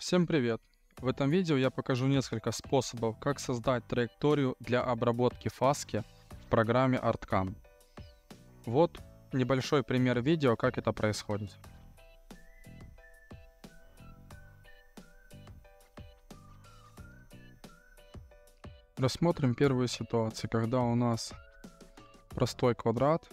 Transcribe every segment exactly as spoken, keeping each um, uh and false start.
Всем привет! В этом видео я покажу несколько способов, как создать траекторию для обработки фаски в программе ArtCam. Вот небольшой пример видео, как это происходит. Рассмотрим первую ситуацию, когда у нас простой квадрат.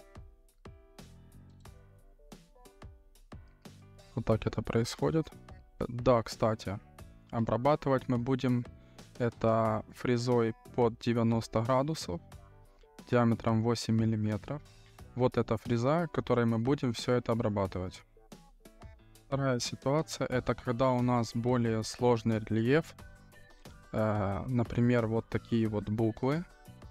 Вот так это происходит. Да, кстати, обрабатывать мы будем это фрезой под девяносто градусов диаметром восемь миллиметров. Вот эта фреза, которой мы будем все это обрабатывать. Вторая ситуация — это когда у нас более сложный рельеф, э, например, вот такие вот буквы.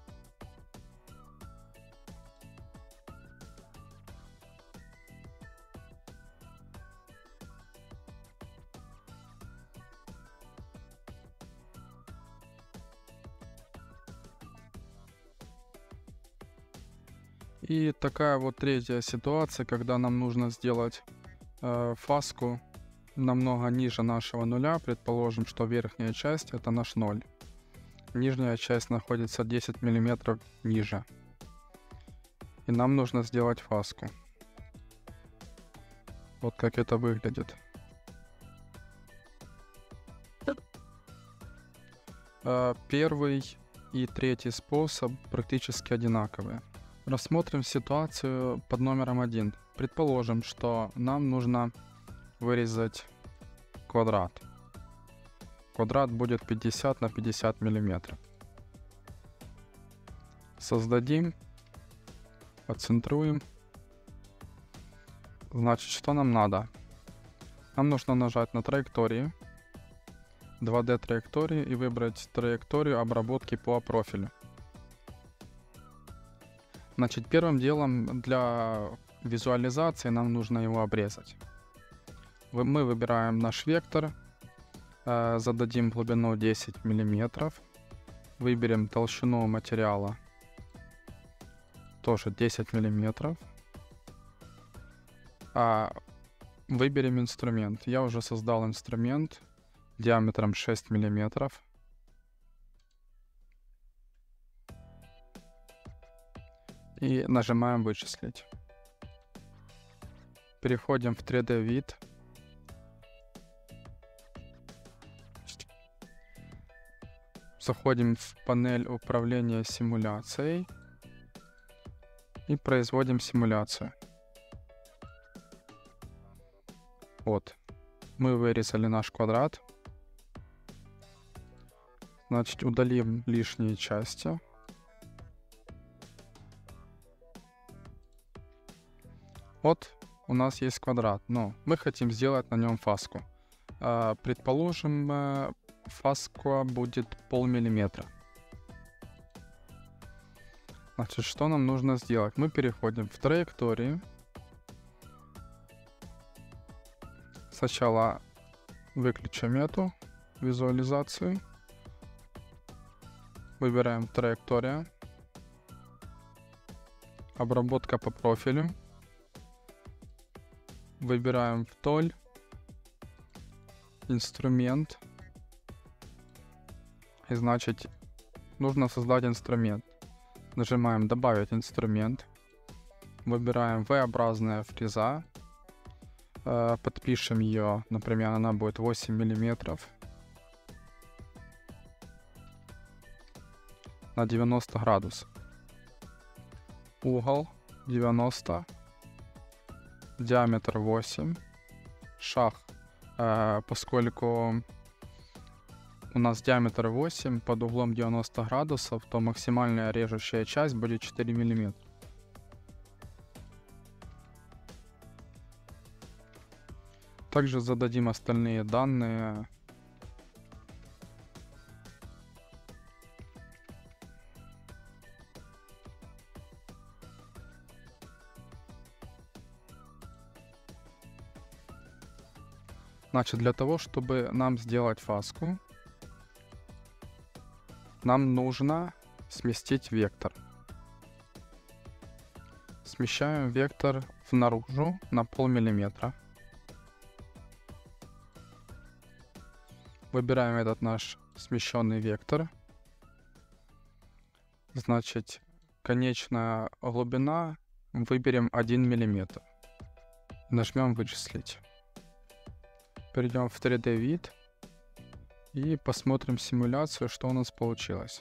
И такая вот третья ситуация, когда нам нужно сделать э, фаску намного ниже нашего нуля. Предположим, что верхняя часть — это наш ноль. Нижняя часть находится десять миллиметров ниже. И нам нужно сделать фаску. Вот как это выглядит. Э, первый и третий способ практически одинаковые. Рассмотрим ситуацию под номером один. Предположим, что нам нужно вырезать квадрат. Квадрат будет пятьдесят на пятьдесят миллиметров. Создадим, отцентруем. Значит, что нам надо? Нам нужно нажать на траектории, два дэ траектории, и выбрать траекторию обработки по профилю. Значит, первым делом для визуализации нам нужно его обрезать. Мы выбираем наш вектор, э, зададим глубину десять миллиметров, выберем толщину материала, тоже десять миллиметров, а выберем инструмент. Я уже создал инструмент диаметром шесть миллиметров. И нажимаем «Вычислить». Переходим в три дэ вид. Заходим в панель управления симуляцией и производим симуляцию. Вот, мы вырезали наш квадрат. Значит, удалим лишние части. Вот у нас есть квадрат, но мы хотим сделать на нем фаску. А, предположим, фаска будет полмиллиметра. Значит, что нам нужно сделать? Мы переходим в траектории. Сначала выключим эту визуализацию. Выбираем траектория. Обработка по профилю. Выбираем вдоль, инструмент, и значит нужно создать инструмент. Нажимаем «Добавить инструмент», выбираем V-образная фреза, э, подпишем ее, например, она будет восемь миллиметров на девяносто градусов, угол девяносто, диаметр восемь, шаг, э, поскольку у нас диаметр восемь под углом девяносто градусов, то максимальная режущая часть будет четыре миллиметра. Также зададим остальные данные. Значит, для того, чтобы нам сделать фаску, нам нужно сместить вектор. Смещаем вектор внаружу на полмиллиметра. Выбираем этот наш смещенный вектор. Значит, конечная глубина выберем один миллиметр. Нажмем «Вычислить». Перейдем в три дэ вид и посмотрим симуляцию, что у нас получилось.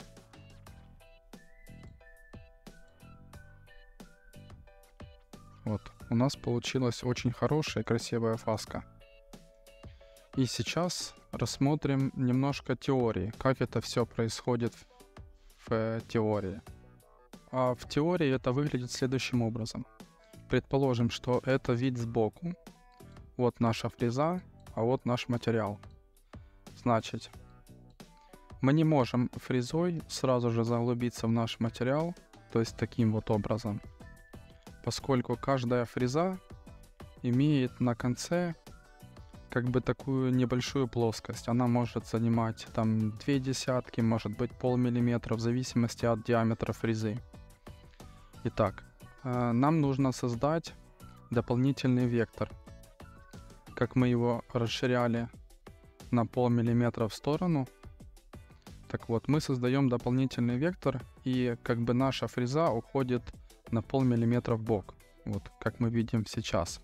Вот, у нас получилась очень хорошая и красивая фаска. И сейчас рассмотрим немножко теории, как это все происходит в, в теории. А в теории это выглядит следующим образом. Предположим, что это вид сбоку. Вот наша фреза, а вот наш материал. Значит, мы не можем фрезой сразу же заглубиться в наш материал, то есть таким вот образом, поскольку каждая фреза имеет на конце как бы такую небольшую плоскость. Она может занимать там две десятки, может быть полмиллиметра, в зависимости от диаметра фрезы. Итак, нам нужно создать дополнительный вектор. Как мы его расширяли на полмиллиметра в сторону, так вот, мы создаем дополнительный вектор, и как бы наша фреза уходит на полмиллиметра в бок. Вот, как мы видим сейчас.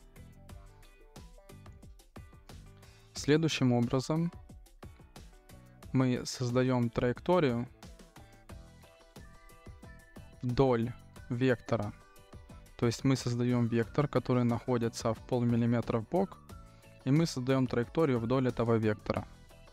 Следующим образом мы создаем траекторию вдоль вектора. То есть мы создаем вектор, который находится в полмиллиметра в бок, и мы создаем траекторию вдоль этого вектора.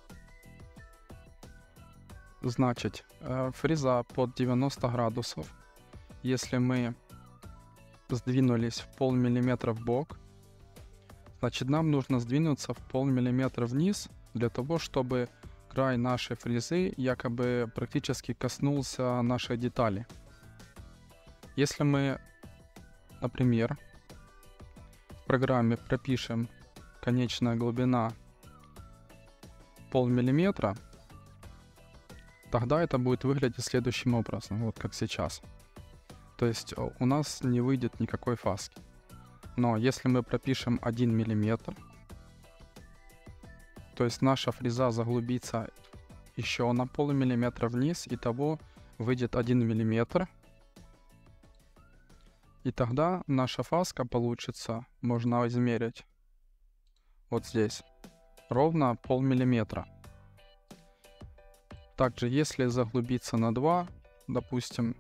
Значит, фреза под девяносто градусов, если мы сдвинулись в полмиллиметра в бок, значит, нам нужно сдвинуться в полмиллиметра вниз, для того, чтобы край нашей фрезы якобы практически коснулся нашей детали. Если мы, например, в программе пропишем конечная глубина полмиллиметра, тогда это будет выглядеть следующим образом, вот как сейчас. То есть у нас не выйдет никакой фаски. Но если мы пропишем один миллиметр, то есть наша фреза заглубится еще на полмиллиметра вниз, итого выйдет один миллиметр. И тогда наша фаска получится, можно измерить вот здесь, ровно полмиллиметра. Также если заглубиться на два, допустим,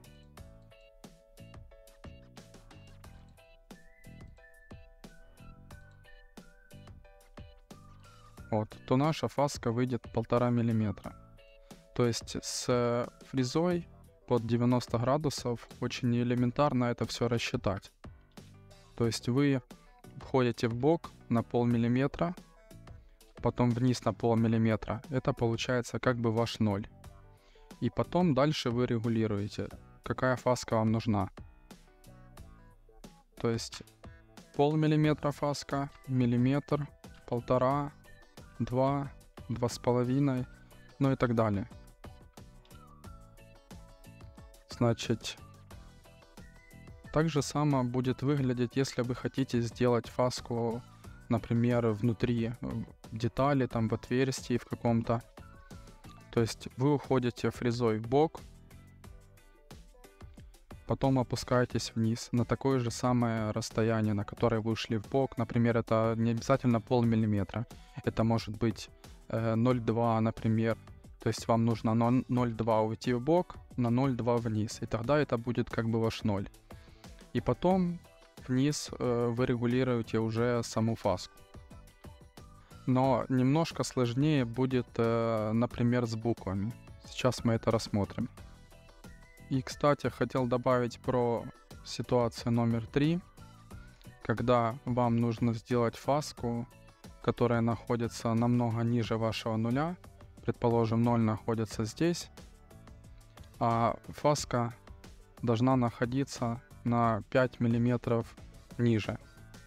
вот, то наша фаска выйдет полтора миллиметра. То есть с фрезой под девяносто градусов очень элементарно это все рассчитать. То есть вы входите в бок на полмиллиметра, потом вниз на полмиллиметра. Это получается как бы ваш ноль. И потом дальше вы регулируете, какая фаска вам нужна. То есть полмиллиметра фаска, миллиметр, полтора, два, два с половиной, ну и так далее. Значит, так же само будет выглядеть, если вы хотите сделать фаску, например, внутри детали, там в отверстии в каком-то. То есть вы уходите фрезой в бок, потом опускаетесь вниз на такое же самое расстояние, на которое вы ушли в бок. Например, это не обязательно полмиллиметра. Это может быть э, ноль целых два десятых, например. То есть вам нужно на ноль целых два десятых уйти в бок, на ноль целых два десятых вниз. И тогда это будет как бы ваш ноль. И потом вниз э, вы регулируете уже саму фаску. Но немножко сложнее будет, э, например, с буквами. Сейчас мы это рассмотрим. И, кстати, хотел добавить про ситуацию номер три, когда вам нужно сделать фаску, которая находится намного ниже вашего нуля. Предположим, ноль находится здесь, а фаска должна находиться на пять миллиметров ниже.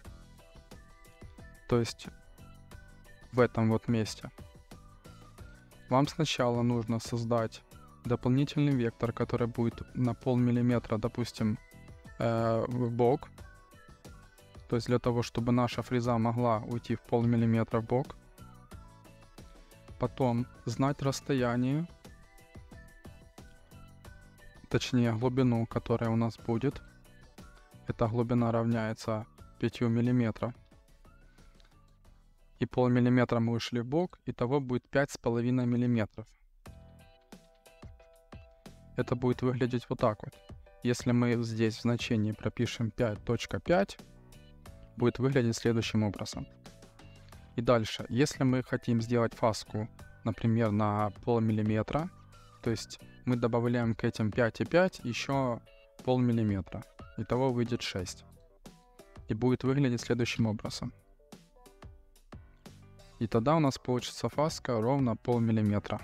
То есть в этом вот месте. Вам сначала нужно создать дополнительный вектор, который будет на полмиллиметра, допустим, э, в бок. То есть для того, чтобы наша фреза могла уйти в полмиллиметра в бок. Потом знать расстояние, точнее глубину, которая у нас будет. Эта глубина равняется пяти миллиметрам. И полмиллиметра мы ушли в бок, итого будет пять с половиной миллиметров. Это будет выглядеть вот так вот. Если мы здесь в значении пропишем пять точка пять, будет выглядеть следующим образом. И дальше, если мы хотим сделать фаску, например, на полмиллиметра, то есть мы добавляем к этим пять и пять еще полмиллиметра. Итого выйдет шесть. И будет выглядеть следующим образом. И тогда у нас получится фаска ровно полмиллиметра.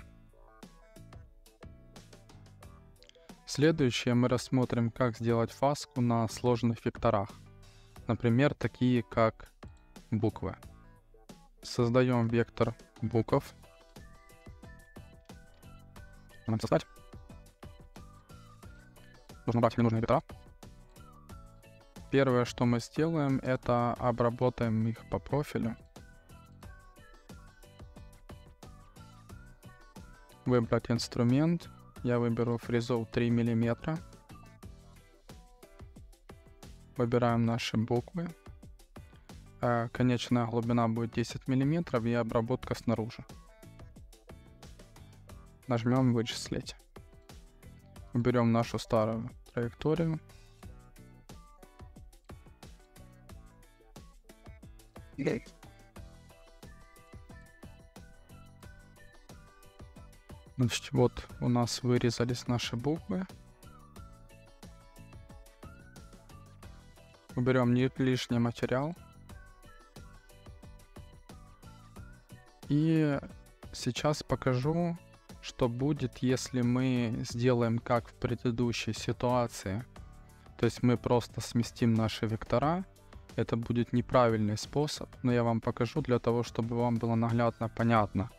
Следующее мы рассмотрим, как сделать фаску на сложных векторах. Например, такие как буквы. Создаем вектор букв. Нам создать. Нужно брать ненужные вектора. Первое, что мы сделаем, это обработаем их по профилю. Выбрать инструмент. Я выберу фрезу три миллиметра. Выбираем наши буквы. Конечная глубина будет десять миллиметров и обработка снаружи. Нажмем «Вычислить». Уберем нашу старую траекторию. Значит, вот у нас вырезались наши буквы. Уберем лишний материал. И сейчас покажу, что будет, если мы сделаем как в предыдущей ситуации. То есть мы просто сместим наши вектора. Это будет неправильный способ, но я вам покажу для того, чтобы вам было наглядно понятно.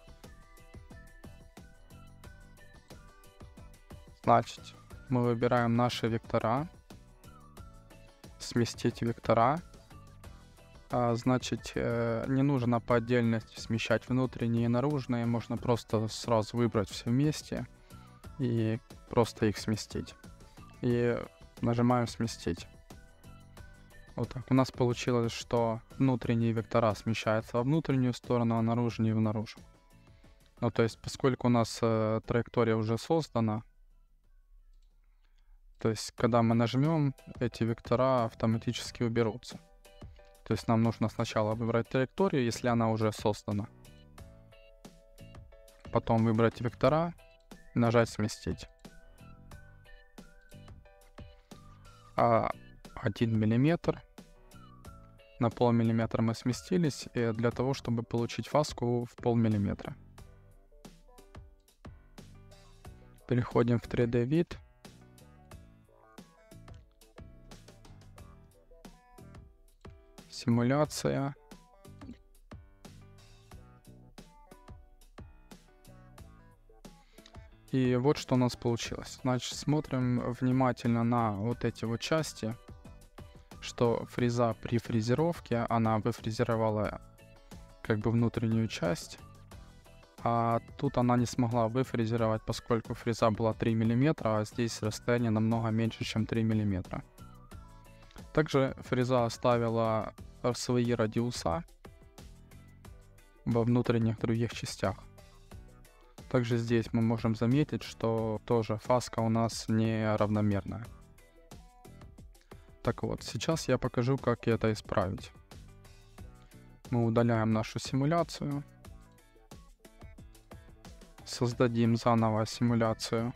Значит, мы выбираем наши вектора. Сместить вектора. А, значит, э, не нужно по отдельности смещать внутренние и наружные. Можно просто сразу выбрать все вместе и просто их сместить. И нажимаем «Сместить». Вот так. У нас получилось, что внутренние вектора смещаются во внутреннюю сторону, а наружные в наружу. Ну, то есть, поскольку у нас э, траектория уже создана, то есть, когда мы нажмем, эти вектора автоматически уберутся. То есть, нам нужно сначала выбрать траекторию, если она уже создана. Потом выбрать вектора и нажать «Сместить». А один миллиметр. На полмиллиметра мы сместились, и для того, чтобы получить фаску в полмиллиметра. Переходим в три дэ вид. Симуляция. И вот что у нас получилось. Значит, смотрим внимательно на вот эти вот части, что фреза при фрезеровке, она выфрезеровала как бы внутреннюю часть, а тут она не смогла выфрезеровать, поскольку фреза была три миллиметра, а здесь расстояние намного меньше, чем три миллиметра. Также фреза оставила свои радиуса во внутренних других частях. Также здесь мы можем заметить, что тоже фаска у нас не равномерная. Так вот, сейчас я покажу, как это исправить. Мы удаляем нашу симуляцию. Создадим заново симуляцию.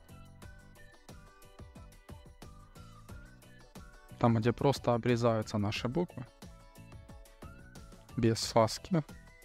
Там, где просто обрезаются наши буквы. Без фаски.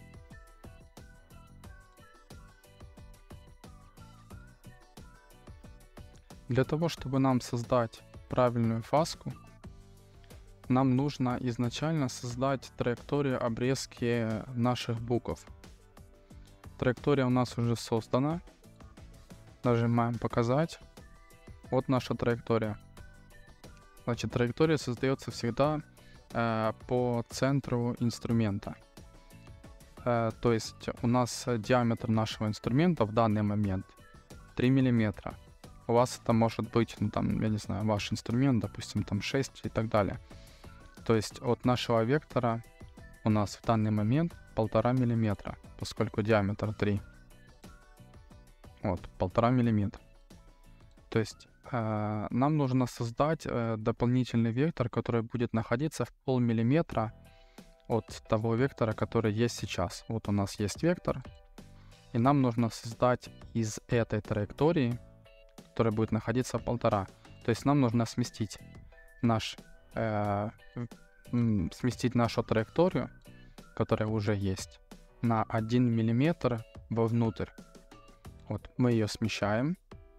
Для того, чтобы нам создать правильную фаску, нам нужно изначально создать траекторию обрезки наших букв. Траектория у нас уже создана. Нажимаем «Показать». Вот наша траектория. Значит, траектория создается всегда э, по центру инструмента. э, то есть у нас диаметр нашего инструмента в данный момент три миллиметра. У вас это может быть, ну там, я не знаю, ваш инструмент, допустим, там шесть и так далее. То есть от нашего вектора у нас в данный момент полтора миллиметра, поскольку диаметр три. Вот, полтора миллиметра. То есть э, нам нужно создать э, дополнительный вектор, который будет находиться в полмиллиметра от того вектора, который есть сейчас. Вот у нас есть вектор, и нам нужно создать из этой траектории, которая будет находиться полтора. То есть нам нужно сместить наш э, сместить нашу траекторию, которая уже есть, на один миллиметр вовнутрь. Вот мы ее смещаем.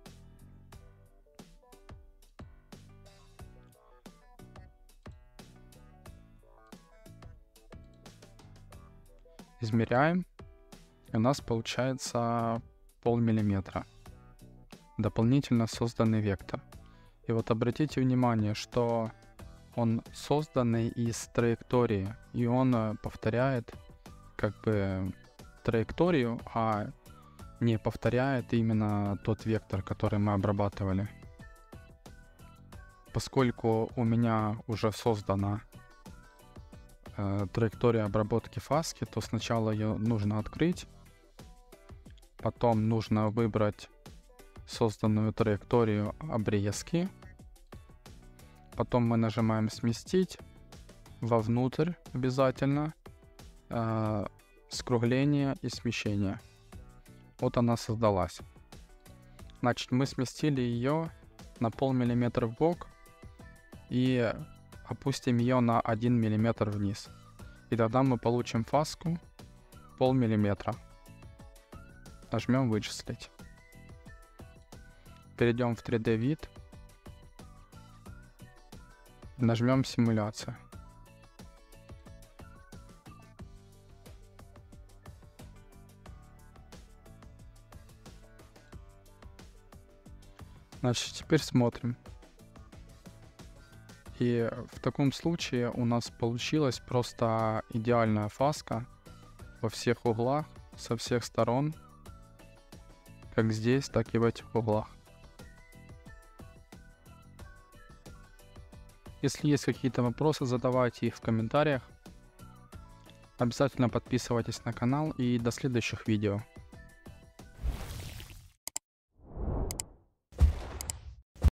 Измеряем. И у нас получается полмиллиметра. Дополнительно созданный вектор. И вот обратите внимание, что он созданный из траектории, и он повторяет как бы траекторию, а не повторяет именно тот вектор, который мы обрабатывали. Поскольку у меня уже создана э, траектория обработки фаски, то сначала ее нужно открыть, потом нужно выбрать созданную траекторию обрезки, потом мы нажимаем сместить вовнутрь обязательно, э, скругление и смещение. Вот она создалась. Значит, мы сместили ее на полмиллиметра в бок и опустим ее на один миллиметр вниз. И тогда мы получим фаску полмиллиметра. Нажмем вычислить. Перейдем в три дэ вид. Нажмем симуляция. Значит, теперь смотрим. И в таком случае у нас получилась просто идеальная фаска во всех углах, со всех сторон, как здесь, так и в этих углах. Если есть какие-то вопросы, задавайте их в комментариях. Обязательно подписывайтесь на канал и до следующих видео.